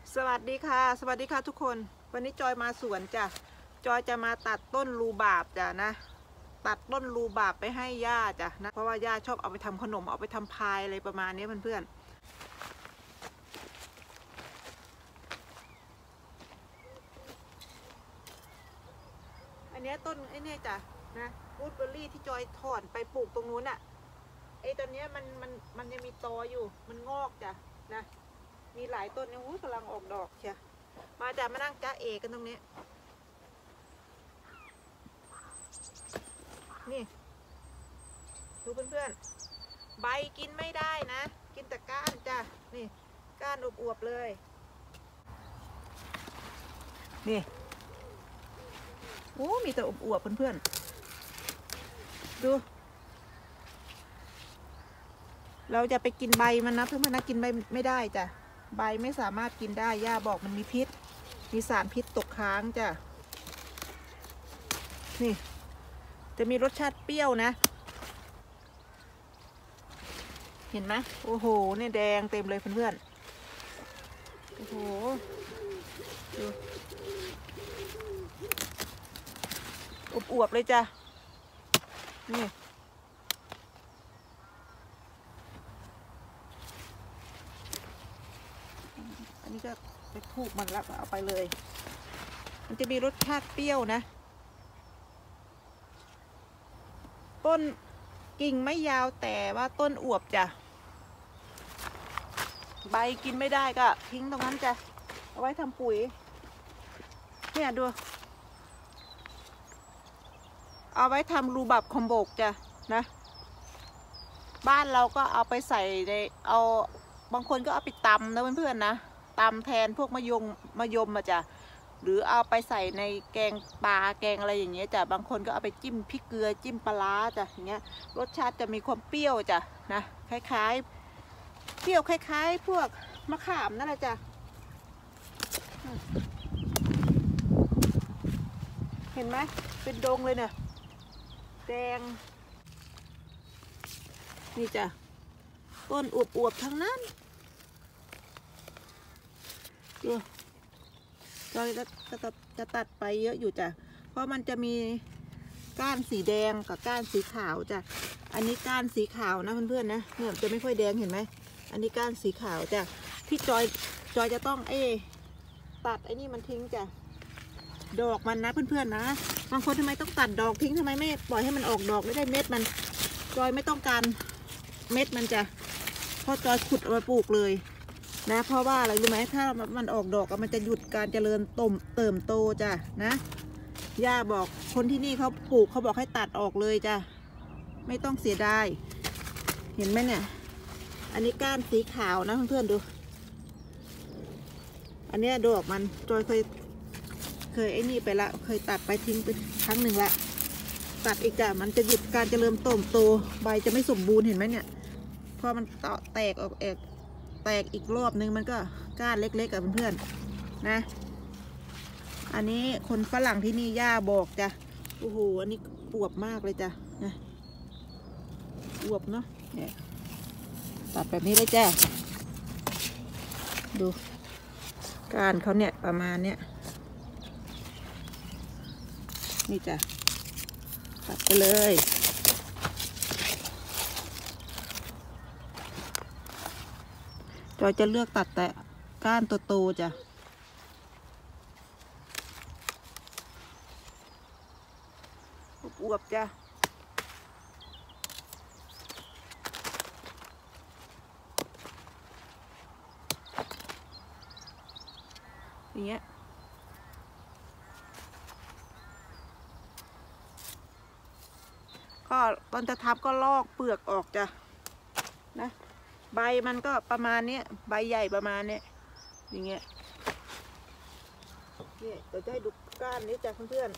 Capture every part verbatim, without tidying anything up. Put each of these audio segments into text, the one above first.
สวัสดีค่ะสวัสดีค่ะทุกคนวันนี้จอยมาสวนจ้ะจอยจะมาตัดต้นรูบาบจ้ะนะตัดต้นรูบาบไปให้ย่าจ้ะนะเพราะว่าย่าชอบเอาไปทำขนมเอาไปทำพายอะไรประมาณนี้เพื่อนๆอันนี้ต้นไอ้นี่จ้ะนะวูดเบอร์รี่ที่จอยถอนไปปลูกตรงนู้นอ่ะไอ้ตอนนี้มันมันมันยังมีตออยู่มันงอกจ้ะนะมีหลายต้นเนี่ยกำลังออกดอกเชียมาจ้ะมานั่งจ้าเอกันตรงนี้นี่ดูเพื่อนๆใบกินไม่ได้นะกินแต่ก้านจ้ะนี่ก้านอวบๆเลยนี่โอ้มีแต่อวบๆเพื่อนๆดูเราจะไปกินใบมันนะเพื่อนๆนะกินใบไม่ได้จ้ะใบไม่สามารถกินได้ย่าบอกมันมีพิษมีสารพิษตกค้างจ้ะนี่จะมีรสชาติเปรี้ยวนะเห็นไหมโอ้โหเนี่ยแดงเต็มเลยเพื่อนๆโอ้โหดูอวบๆเลยจ้ะนี่อันนี้ก็ไปทูบมันแล้วเอาไปเลยมันจะมีรสชาติเปรี้ยวนะต้นกิ่งไม่ยาวแต่ว่าต้นอวบจ้ะใบกินไม่ได้ก็ทิ้งตรงนั้นจ้ะเอาไว้ทำปุ๋ยเนี่ยดูเอาไว้ทำรูบับคอมโบกจ้ะนะบ้านเราก็เอาไปใส่ในเอาบางคนก็เอาไปตำนะเพื่อนๆนะตำแทนพวกมะยงมะยมมาจ้ะหรือเอาไปใส่ในแกงปลาแกงอะไรอย่างเงี้ยจ้ะบางคนก็เอาไปจิ้มพริกเกลือจิ้มปลาจ้ะอย่างเงี้ยรสชาติจะมีความเปรี้ยวจ้ะนะคล้ายๆเปรี้ยวคล้ายๆพวกมะขามนั่นแหละจ้ะเห็นไหมเป็นดงเลยเนี่ยแดงนี่จ้ะต้นอวบๆทั้งนั้นดูจอยจะจะจะตัดไปเยอะอยู่จ้ะเพราะมันจะมีก้านสีแดงกับก้านสีขาวจ้ะอันนี้ก้านสีขาวนะเพื่อนๆนะเนี่ยจะไม่ค่อยแดงเห็นไหมอันนี้ก้านสีขาวจ้ะที่จอยจอยจะต้องเอตัดไอ้นี่มันทิ้งจ้ะดอกมันนะเพื่อนๆนะบางคนทำไมต้องตัดดอกทิ้งทำไมไม่ปล่อยให้มันออกดอกไม่ได้เม็ดมันจอยไม่ต้องการเม็ดมันจ้ะเพราะจอยขุดเอาไปปลูกเลยนะเพราะว่าอะไรรู้ไหมถ้ามันออกดอกมันจะหยุดการเจริญต้มเติมโตจ้ะนะย่าบอกคนที่นี่เขาปลูกเขาบอกให้ตัดออกเลยจ้ะไม่ต้องเสียดายเห็นไหมเนี่ยอันนี้ก้านสีขาวนะเพื่อนๆดูอันนี้ดอกมันจอยเคยเคยไอ้นี่ไปละเคยตัดไปทิ้งไปครั้งหนึ่งละตัดอีกจ้ะมันจะหยุดการเจริญต้มโตใบจะไม่สมบูรณ์เห็นไหมเนี่ยพอมันต่อแตกออกเอกแตกอีกรอบนึงมันก็ก้านเล็กๆกับเพื่อนๆนะอันนี้คนฝรั่งที่นี่ย่าบอกจ้ะโอ้โหอันนี้อวบมากเลยจ้ะนะอวบเนาะเนี่ยตัดแบบนี้เลยจ้ะดูก้านเขาเนี่ยประมาณเนี้ยนี่จ้ะตัดไปเลยจอยจะเลือกตัดแต่ก้านโตๆจ้ะอวบจ้ะอย่างเงี้ยก็ตอนจะทับก็ลอกเปลือกออกจ้ะนะใบมันก็ประมาณนี้ใบใหญ่ประมาณนี้อย่างเงี้ยเนี่ยเดี๋ยวจะให้ดูก้านนี้จ้ะเพื่อน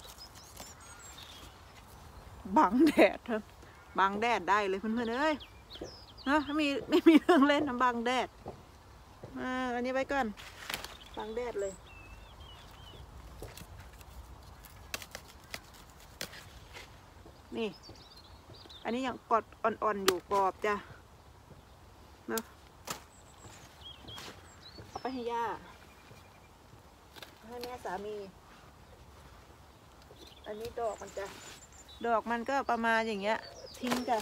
ๆบังแดดเถอะบังแดดได้เลยเพื่อนๆเอ้ยนะไม่มีไม่มีเรื่องเล่นนะบังแดดอ่าอันนี้ไว้ก่อนบังแดดเลยนี่อันนี้ยังกอดอ่อนๆอยู่กรอบจ้ะเนาะเอาไปให้ย่าให้แม่สามีอันนี้ดอกมันจะดอกมันก็ประมาณอย่างเงี้ยทิ้งจ้ะ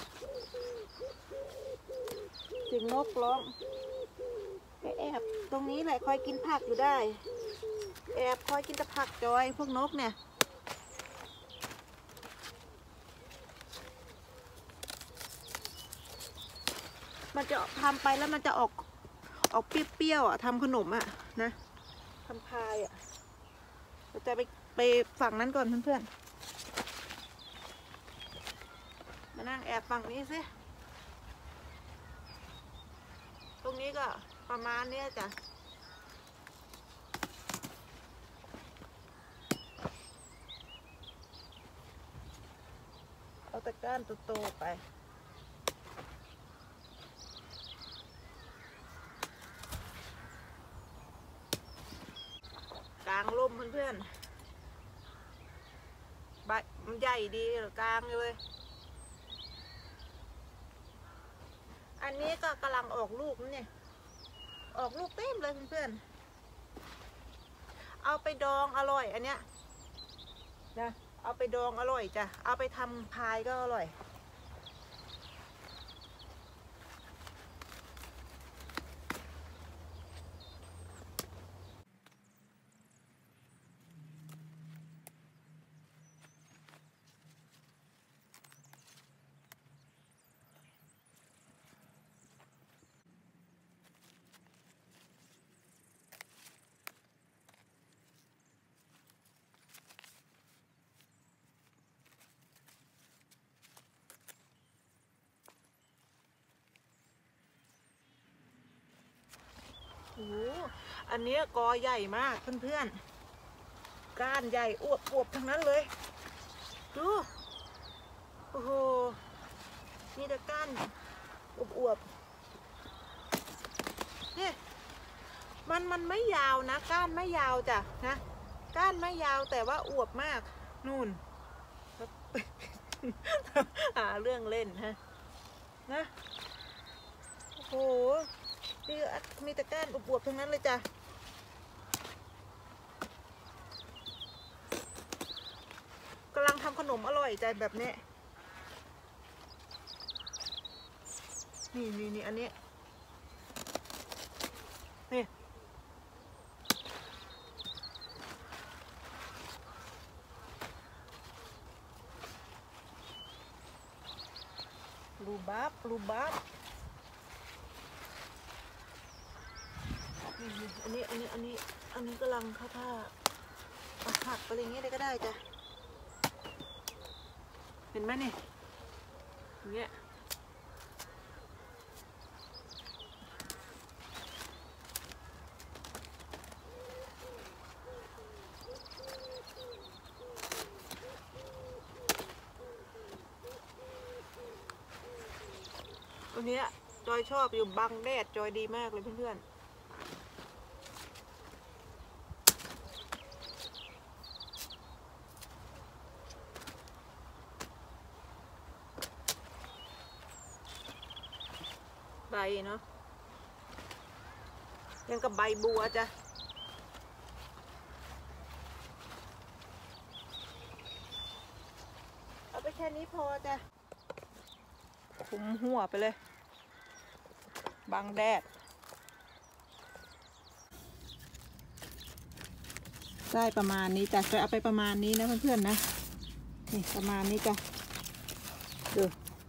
เสียงนกร้องไปแอบตรงนี้แหละคอยกินผักอยู่ได้แอบคอยกินแต่ผักจอยพวกนกเนี่ยมันจะทำไปแล้วมันจะออกออกเปรี้ยวๆอ่ะทำขนมอ่ะนะทำพายอ่ะเราจะไปไปฝั่งนั้นก่อนเพื่อนๆมานั่งแอบฝั่งนี้สิตรงนี้ก็ประมาณนี้จ้ะเอาตะกร้านโตๆไปกลางร่มเพื่อนๆใบมันใหญ่ดีกลางเลยอันนี้ก็กำลังออกลูกนี่ออกลูกเต็มเลยเพื่อนๆเอาไปดองอร่อยอันเนี้ยนะเอาไปดองอร่อยจ้ะเอาไปทำพายก็อร่อยโอ้อันนี้กอใหญ่มากเพื่อนๆก้านใหญ่อวบอวบทั้งนั้นเลยดูโอ้โหนี่แต่ก้านอวบอวบนี่มันมันไม่ยาวนะก้านไม่ยาวจ้ะนะก้านไม่ยาวแต่ว่าอวบมากนู่นหาเรื่องเล่นฮะนะโอ้โหนี่มีแต่ก้านอวบๆทั้งนั้นเลยจ้ะกำลังทำขนมอร่อยใจแบบนี้นี่นี่นี่อันนี้นี่รูบับรูบับอันนี้อันนี้อันนี้อันนี้กำลังเข้าท่าผักอะไรอย่างเงี้ยได้ก็ได้จ้ะเห็นไหมนี่อย่างเงี้ยตัวเนี้ยจอยชอบอยู่บังแดดจอยดีมากเลยเพื่อนๆใบเนาะยังกับใบบัวจ้ะเอาไปแค่นี้พอจ้ะคุมหัวไปเลยบังแดดได้ประมาณนี้จ้ะจะเอาไปประมาณนี้นะเพื่อนๆนะนี่ประมาณนี้จ้ะดู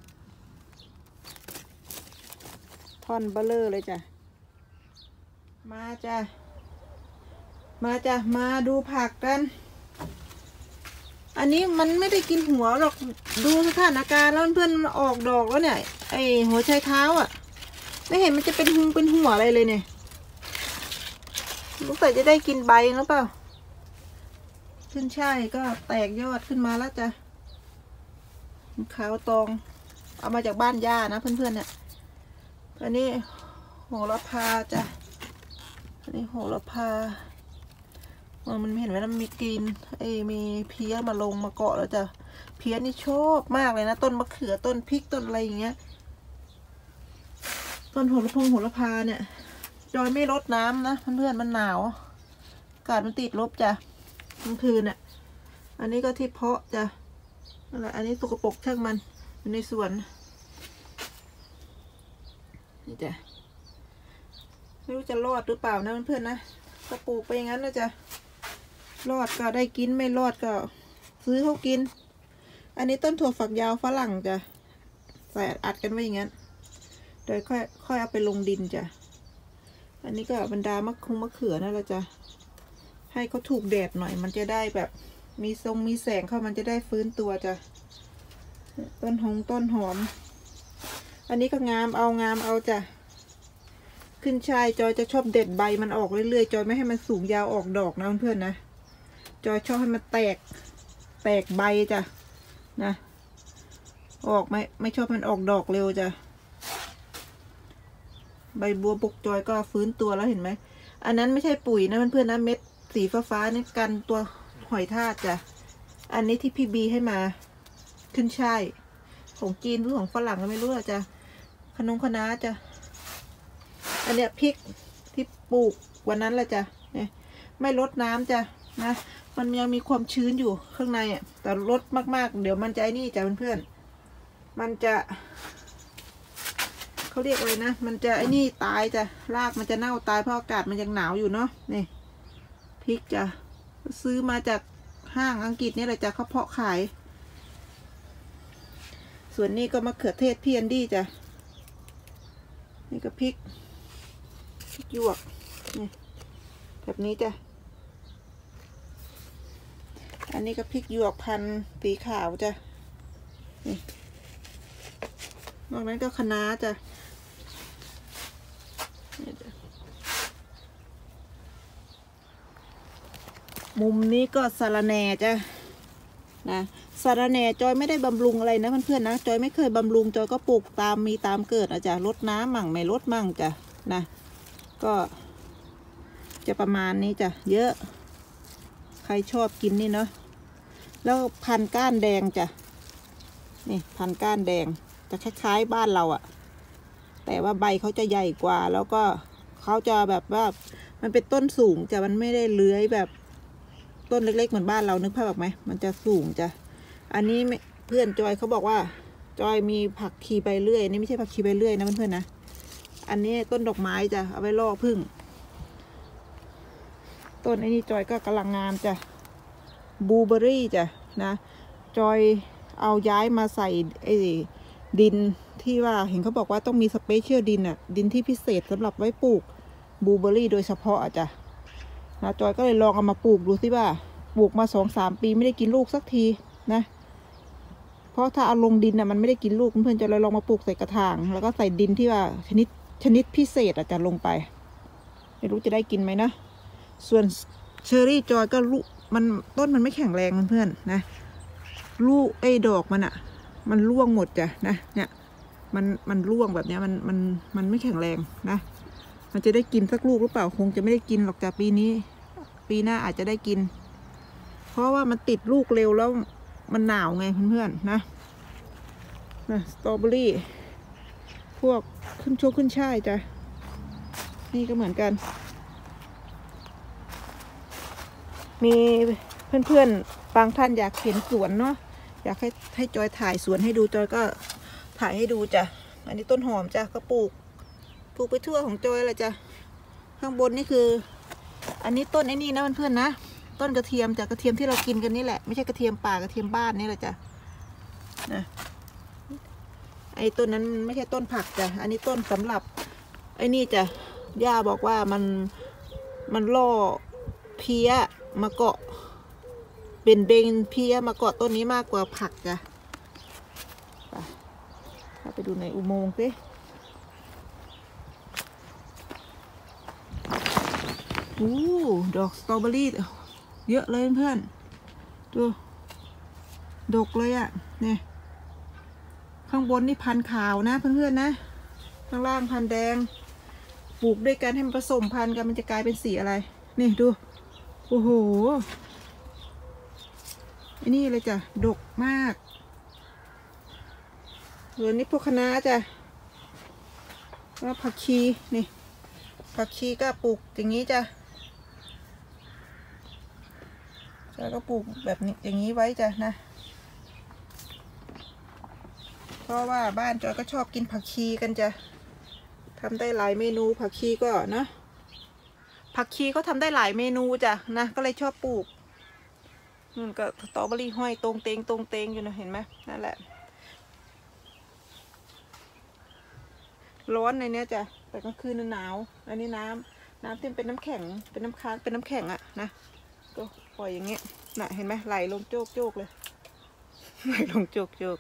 ท่อนเบลเลอร์เลยจ้ะมาจ้ะมาจ้ะมาดูผักกันอันนี้มันไม่ได้กินหัวหรอกดูสถานการณ์แล้วเพื่อนมันออกดอกแล้วเนี่ยไอหัวไชเท้าอ่ะไม่เห็นมันจะเป็นหุงเป็นหัวอะไรเลยเนี่ยลูกใส่จะได้กินใบหรือเปล่าขึ้นช่ายก็แตกยอดขึ้นมาแล้วจ้ะขาวตองเอามาจากบ้านย่านะเพื่อนๆเนี่ยอันนี้โหระพาจ้ะอันนี้โหระพามันเห็นไหมมันมีกรีนไอ้มีเพี้ยมาลงมาเกาะแล้วจ้ะเพี้ยนี่ชอบมากเลยนะต้นมะเขือต้นพริกต้นอะไรอย่างเงี้ยต้นโหระพงโหระพาเนี่ยจอยไม่รดน้ำนะเพื่อนๆมันหนาวอากาศมันติดลบจ้ะกลางคืนอ่ะอันนี้ก็ที่เพาะจ้ะนั่นแหละอันนี้สกปรกช่างมันอยู่ในสวนนี่จ้ะไม่รู้จะรอดหรือเปล่านะเพื่อนๆนะก็ปลูกไปอย่างนั้นนะจ๊ะรอดก็ได้กินไม่รอดก็ซื้อเขากินอันนี้ต้นถั่วฝักยาวฝรั่งจ้ะใส่อัดกันไว้อย่างนั้นโดยค่อยค่อยเอาไปลงดินจ้ะอันนี้ก็บรรดามะคงมะเขือนั่นแหละจ้ะให้เขาถูกแดดหน่อยมันจะได้แบบมีทรงมีแสงเข้ามันจะได้ฟื้นตัวจ้ะต้นหงต้นหอมอันนี้ก็งามเอางามเอาจ้ะขึ้นชายจอยจะชอบเด็ดใบมันออกเรื่อยๆจอยไม่ให้มันสูงยาวออกดอกนะเพื่อนๆนะจอยชอบให้มันแตกแตกใบจ้ะนะออกไม่ไม่ชอบมันออกดอกเร็วจ้ะใบบัวบกจอยก็ฟื้นตัวแล้วเห็นไหมอันนั้นไม่ใช่ปุ๋ยนะเพื่อนๆนะเม็ดสีฟ้าๆนี่กันตัวหอยทากจ้ะอันนี้ที่พี่บีให้มาขึ้นช่ายของจีนหรือของฝรั่งก็ไม่รู้อะจ้ะขนมคณะจ้ะอันเนี้ยพริกที่ปลูกวันนั้นแหละจ้ะเนี่ยไม่ลดน้ำจ้ะนะมันยังมีความชื้นอยู่ข้างในอ่ะแต่ลดมากๆเดี๋ยวมันจะไอ้นี่จ้ะเพื่อนๆมันจะเขาเรียกอะไรนะมันจะไอ้นี่ตายจ้ะรากมันจะเน่าตายเพราะอากาศมันยังหนาวอยู่เนาะนี่พริกจ้ะซื้อมาจากห้างอังกฤษนี่แหละจ้ะเขาเพาะขายส่วนนี้ก็มะเขือเทศพี่แอนดี้จ้ะนี่ก็พริกพริกหยวกนี่แบบนี้จ้ะอันนี้ก็พริกหยวกพันธุ์สีขาวจ้ะนี่นอกนั้นก็คะน้าจ้ะมุมนี้ก็สะระแหน่จ้ะนะสะระแหน่จอยไม่ได้บำรุงอะไรนะเพื่อนๆนะจอยไม่เคยบำรุงจอยก็ปลูกตามมีตามเกิดอาจจะรดน้ำมั่งไม่รดมั่งจ้ะนะก็จะประมาณนี้จ้ะเยอะใครชอบกินนี่เนาะแล้วพันก้านแดงจ้ะนี่พันก้านแดงจะคล้ายๆบ้านเราอะแต่ว่าใบเขาจะใหญ่กว่าแล้วก็เขาจะแบบว่ามันเป็นต้นสูงจ้ะมันไม่ได้เลื้อยแบบต้นเล็กๆเหมือนบ้านเรานึกภาพออกไหมมันจะสูงจ้ะอันนี้เพื่อนจอยเขาบอกว่าจอยมีผักชีใบเลื่อยนี่ไม่ใช่ผักชีใบเลื่อยนะเพื่อนๆนะอันนี้ต้นดอกไม้จ้ะเอาไว้ล่อผึ้งต้นไอ้นี่จอยก็กำลังงามจ้ะบลูเบอร์รี่จ้ะนะจอยเอาย้ายมาใส่ไอ้ดินที่ว่าเห็นเขาบอกว่าต้องมีสเปเชียลดินอ่ะดินที่พิเศษสำหรับไว้ปลูกบลูเบอร์รี่โดยเฉพาะอ่ะจ้ะนะจอยก็เลยลองเอามาปลูกดูสิว่าปลูกมาสองสามปีไม่ได้กินลูกสักทีนะเพราะถ้าเอาลงดินน่ะมันไม่ได้กินลูกเพื่อนๆจะเลยลองมาปลูกใส่กระถางแล้วก็ใส่ดินที่ว่าชนิดชนิดพิเศษอาจจะลงไปไม่รู้จะได้กินไหมนะส่วนเชอร์รี่จอยก็ลูกมันต้นมันไม่แข็งแรงเพื่อนๆนะลูกไอ้ดอกมันอ่ะมันร่วงหมดจ้ะนะเนี่ยมันมันร่วงแบบเนี้ยมันมันมันไม่แข็งแรงนะมันจะได้กินสักลูกหรือเปล่าคงจะไม่ได้กินหรอกจ้ะปีนี้ปีหน้าอาจจะได้กินเพราะว่ามันติดลูกเร็วแล้วมันหนาวไงเพื่อนๆนะนะสตรอเบอรี่พวกขึ้นโชกขึ้นช่ายจ้ะนี่ก็เหมือนกันมีเพื่อนๆบางท่านอยากเห็นสวนเนาะอยากให้ให้จอยถ่ายสวนให้ดูจอยก็ถ่ายให้ดูจ้ะอันนี้ต้นหอมจ้ะก็ปลูกปลูกไปทั่วของจอยเลยจ้ะข้างบนนี่คืออันนี้ต้นไอ้นี่นะเพื่อนๆนะต้นกระเทียมจ้ะกระเทียมที่เรากินกันนี่แหละไม่ใช่กระเทียมป่ากระเทียมบ้านนี่แหละจ้ะนะไอ้ต้นนั้นไม่ใช่ต้นผักจ้ะอันนี้ต้นสำหรับไอ้นี่จ้ะย่าบอกว่ามันมันล่อเพี้ยมาเกาะเป็นเบงเพี้ยมาเกาะต้นนี้มากกว่าผักจ้ะไปไปดูในอุโมงค์สิอู้ดอกสตรอเบอรี่เยอะเลยเพื่อนดูดกเลยอ่ะเนี่ยข้างบนนี่พันธุ์ขาวนะเพื่อนๆนะข้างล่างพันธุ์แดงปลูกด้วยกันให้มันผสมพันธุ์กันมันจะกลายเป็นสีอะไรนี่ดูโอ้โหอันนี้เลยจ้ะดกมากส่วนนี้พวกคะน้าจ้ะแล้วผักชีนี่ผักชีก็ปลูกอย่างนี้จ้ะแล้วก็ปลูกแบบนี้อย่างนี้ไว้จ้ะนะเพราะว่าบ้านจอยก็ชอบกินผักชีกันจ้ะทำได้หลายเมนูผักชีก็นะผักชีก็ทำได้หลายเมนูจ้ะนะก็เลยชอบปลูกนู่นก็สตรอเบอรี่ห้อยตรงเตงตรงเตงอยู่นะเห็นไหมนั่นแหละร้อนในนี้จ้ะแต่กลางคืนหนาวอันนี้น้ำน้ำที่เป็นน้ำแข็งเป็นน้ำค้างเป็นน้ำแข็งอะนะก็ปล่อยอย่างเงี้ยน่ะเห็นไหมไหลลงโจกโจกเลยไหลลงโจกโจก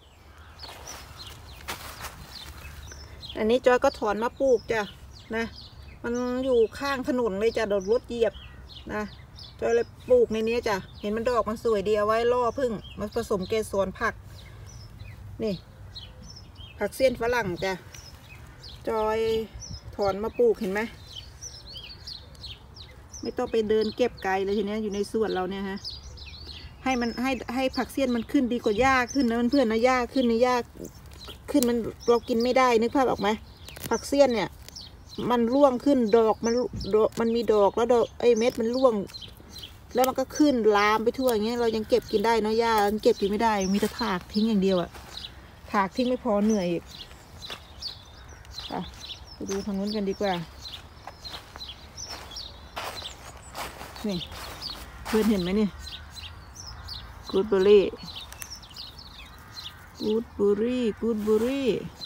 อันนี้จอยก็ถอนมาปลูกจ้ะนะมันอยู่ข้างถนนเลยจ้ะโดนรถเหยียบนะจอยเลยปลูกในนี้จ้ะเห็นมันดอกมันสวยดีเอาไว้ล่อพึ่งมาผสมเกสรผักนี่ผักเสี้ยนฝรั่งจ้ะจอยถอนมาปลูกเห็นไหมไม่ต้องไปเดินเก็บไกลเลยทีนี้อยู่ในสวนเราเนี่ยฮะให้มันให้ให้ผักเสี้ยนมันขึ้นดีกว่าหญ้าขึ้นนะเพื่อนๆนะหญ้าขึ้นในหญ้าขึ้นมันเรากินไม่ได้นึกภาพออกไหมผักเสี้ยนเนี่ยมันร่วงขึ้นดอกมันมันมีดอกแล้วดอกไอ้เม็ดมันร่วงแล้วมันก็ขึ้นลามไปทั่วอย่างเงี้ยเรายังเก็บกินได้เนาะหญ้าเก็บกินไม่ได้มีแต่ถากทิ้งอย่างเดียวอะถากทิ้งไม่พอเหนื่อยอีกไปดูทางนู้นกันดีกว่านี่เพื่อนเห็นไหมนี่กูดเบอร์รี่กูดเบอร์รี่กูดเบอร์รี่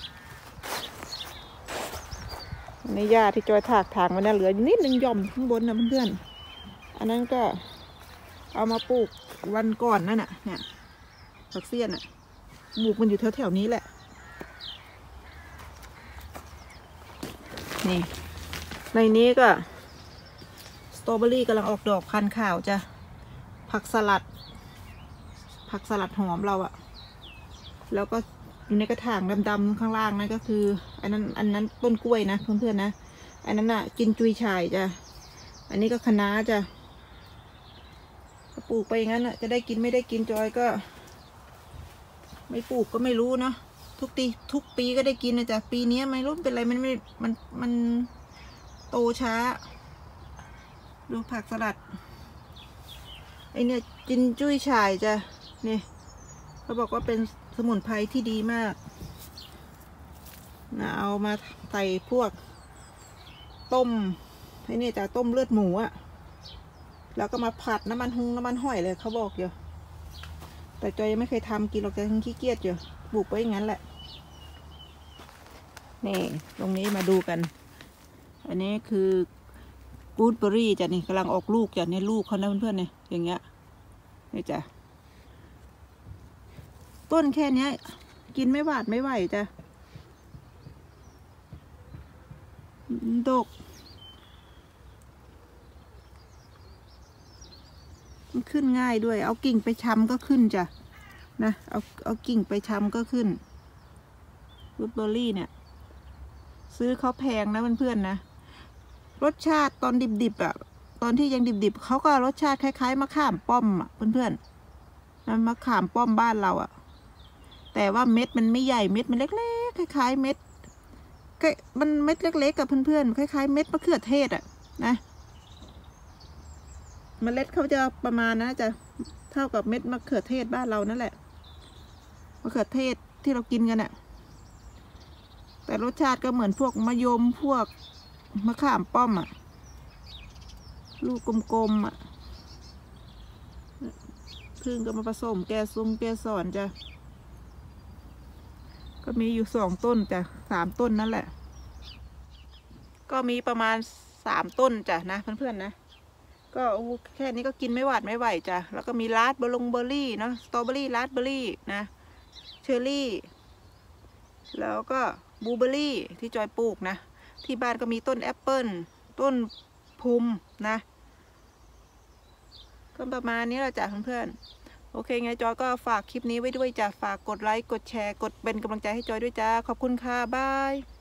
ในหญ้าที่จอยถากถางมันน่ะเหลือนิดนึงย่อมข้างบนนะเพื่อนๆอันนั้นก็เอามาปลูกวันก่อนนั่นน่ะเนี่ยผักเสี้ยนอ่ะปลูกมันอยู่แถวๆนี้แหละนี่ในนี้ก็สตรอเบอรี่กำลังออกดอกพันธุ์ขาวจ้ะผักสลัดผักสลัดหอมเราอะแล้วก็อยู่ในกระถางดำๆข้างล่างนั่นก็คืออันนั้นอันนั้นต้นกล้วยนะเพื่อนๆนะอันนั้นอะกินจุยฉ่ายจ้ะอันนี้ก็คะน้าจ้ะปลูกไปอย่างนั้นอะจะได้กินไม่ได้กินจอยก็ไม่ปลูกก็ไม่รู้เนาะทุกปีทุกปีก็ได้กินนะจ๊ะปีนี้ไม่รู้เป็นไรมันไม่มันมันโตช้าดูผักสลัดไอเนี่ยจินจุ้ยฉ่ายจ้ะนี่เขาบอกว่าเป็นสมุนไพรที่ดีมากนะเอามาใส่พวกต้มไอเนี่ยจะต้มเลือดหมูอะแล้วก็มาผัดน้ำมันหุงน้ำมันหอยเลยเขาบอกอยู่แต่จอยยังไม่เคยทำกินหรอกแต่ทั้งขี้เกียจอยู่ปลูกไว้อย่างนั้นแหละนี่ตรงนี้มาดูกันอันนี้คือกูดเบอร์รี่จ้ะนี่กำลังออกลูกจ้ะนี่ลูกเขานะเพื่อนๆเนี่ยอย่างเงี้ยนี่จ้ะต้นแค่นี้กินไม่หวาดไม่ไหวจ้ะดกมันขึ้นง่ายด้วยเอากิ่งไปชำก็ขึ้นจ้ะนะเอาเอากิ่งไปชำก็ขึ้นกูดเบอร์รี่เนี่ยซื้อเขาแพงนะเพื่อนๆนะรสชาติตอนดิบๆอ่ะตอนที่ยังดิบๆเขาก็รสชาติคล้ายๆมะขามป้อมอ่ะเพื่อนๆนั่นมะขามป้อมบ้านเราอ่ะแต่ว่าเม็ดมันไม่ใหญ่เม็ดมันเล็กๆคล้ายๆเม็ดมันเม็ดเล็กๆกับเพื่อนๆคล้ายๆเม็ดมะเขือเทศอ่ะนะเมล็ดเขาจะประมาณนะจะเท่ากับเม็ดมะเขือเทศบ้านเรานั่นแหละมะเขือเทศที่เรากินกันอ่ะแต่รสชาติก็เหมือนพวกมะยมพวกมะขามป้อมอ่ะลูกกลมๆอ่ะพึ่งก็มาผสมแกซุงแกสอนจ้ะก็มีอยู่สองต้นจ้ะสามต้นนั่นแหละก็มีประมาณสามต้นจ้ะนะเพื่อนๆนะก็แค่นี้ก็กินไม่หวาดไม่ไหวจ้ะแล้วก็มีราสเบอร์ลงเบอร์รี่เนาะสตรอเบอรี่ราสเบอร์รี่นะเชอร์รี่แล้วก็บลูเบอร์รี่ที่จอยปลูกนะที่บ้านก็มีต้นแอปเปิ้ลต้นพุมนะก็ประมาณนี้แหละจ้ะเพื่อนๆโอเคไงจอยก็ฝากคลิปนี้ไว้ด้วยจ้ะฝากกดไลค์กดแชร์กดเป็นกำลังใจให้จอยด้วยจ้าขอบคุณค่ะบาย